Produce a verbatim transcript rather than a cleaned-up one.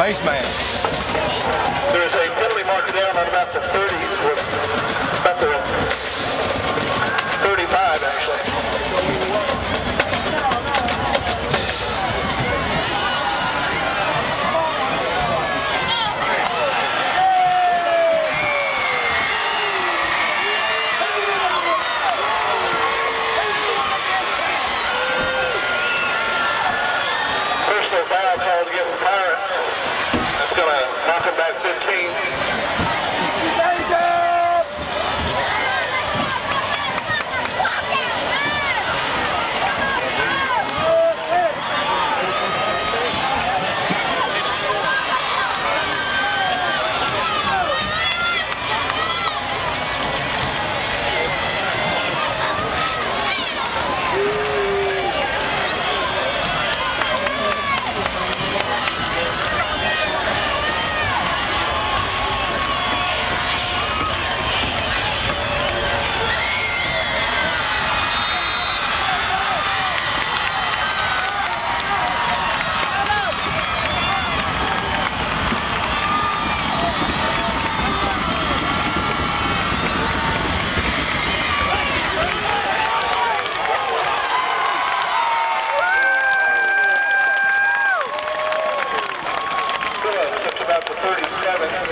spaceman. There is a penalty marker down on about the thirty, about the thirty-five actually. Foul called against the Pirates. That's going to knock them back fifteen. About the thirty-seven.